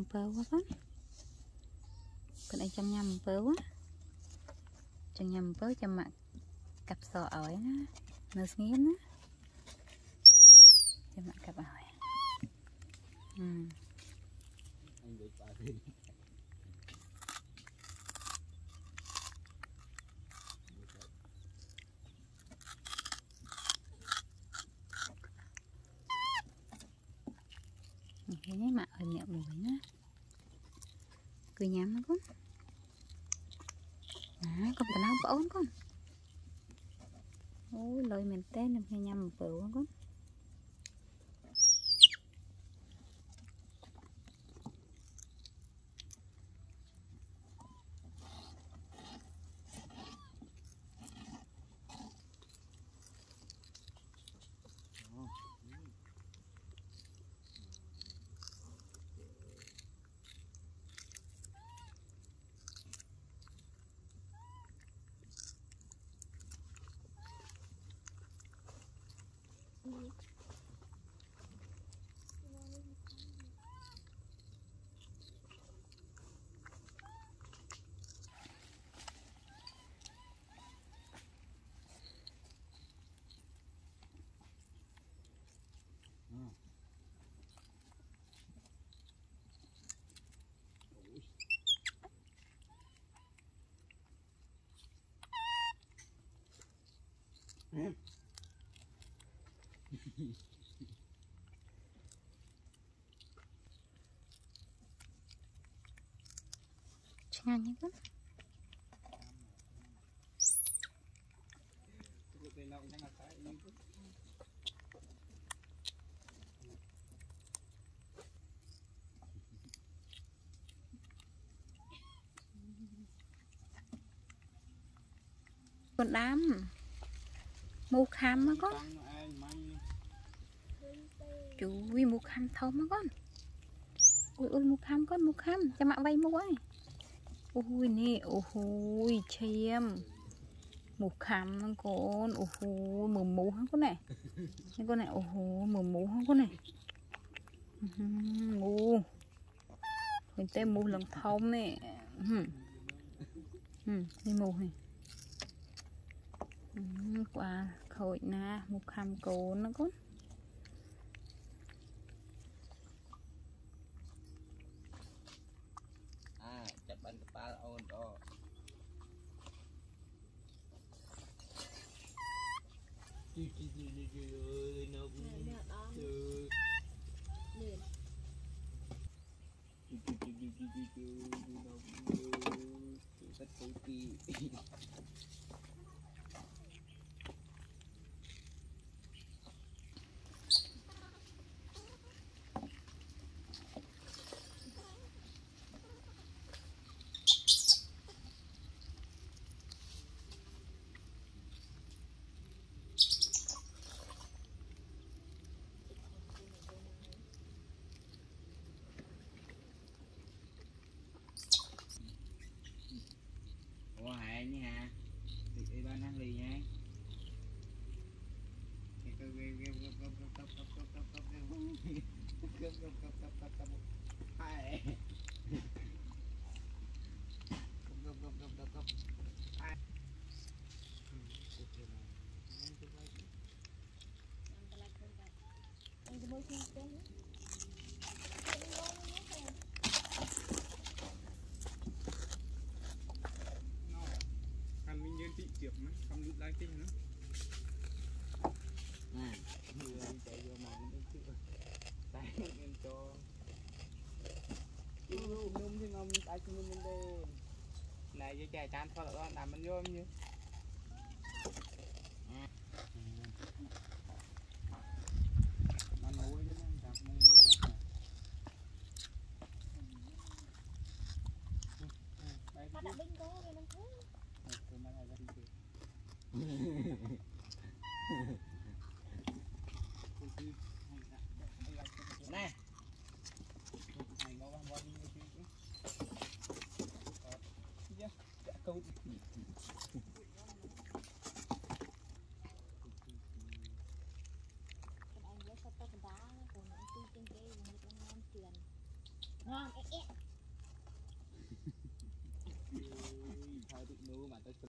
bơ quá con. Còn đây chăm nhầm bơ quá. Chăm nhầm bơ chăm mặc cặp sò ổi nó. Nó nghiến á. Chăm mặc cặp ổi. Thế nhé mà ở nhẹ mùi nữa. Cứ nhắm nó con. Con tao nào bỗng con. Ôi lời mình tên là nghe nhầm bửu con. Ngon nhé con. Con đám mu khăm á con. Chú ơi mu khăm thông á con. Ui ui mu khăm con, mu khăm cho mẹ vay mu ấy. Ui nè, ôi chém một khăm con, ôi mù mù hả con này, cái con này, ôi mù mù hả con này, mù, mình tên mù lần thông nè, đi mù này, qua khởi na một khăm con nó con. Nha thì ba năng lì nha. Chụp nó không được lại tin nữa. Chạy vô mòn nó chưa. Tay nên cho. Nung thì nông tay cho mình đây. Này với chai chan thôi là làm mình vô như. Nó nuôi chứ nó gặp nuôi đó. Nó đã binh có cái nó thế. Nè ngon ế